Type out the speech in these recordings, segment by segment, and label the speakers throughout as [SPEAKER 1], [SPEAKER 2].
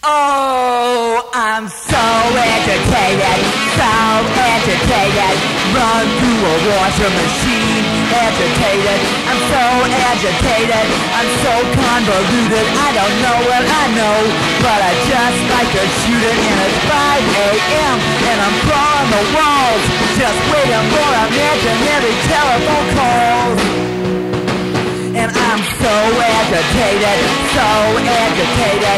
[SPEAKER 1] Oh, I'm so agitated, run through a washing machine, agitated, I'm so agitated, I'm so convoluted, I don't know what I know, but I just like to shoot it, and it's 5 a.m. and I'm crawling the walls, just waiting for imaginary telephone calls. And I'm so agitated, agitated,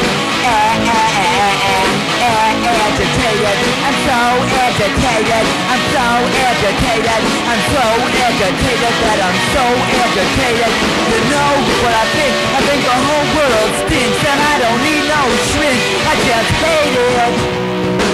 [SPEAKER 1] I'm so agitated, I'm so agitated, I'm so agitated that I'm so agitated. You know what I think the whole world stinks, and I don't need no shrink, I just hate it.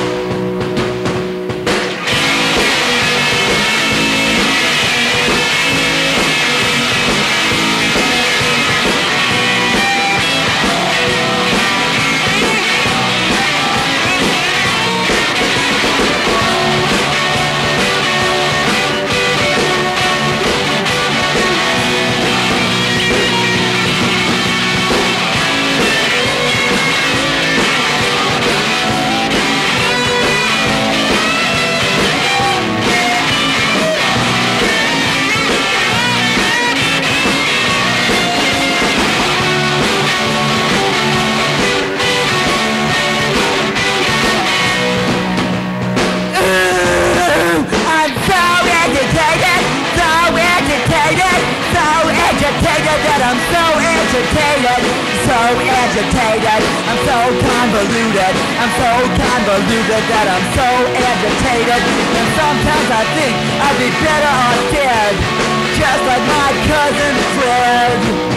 [SPEAKER 1] That I'm so agitated, I'm so convoluted, I'm so convoluted that I'm so agitated, and sometimes I think I'd be better off dead, just like my cousin Fred.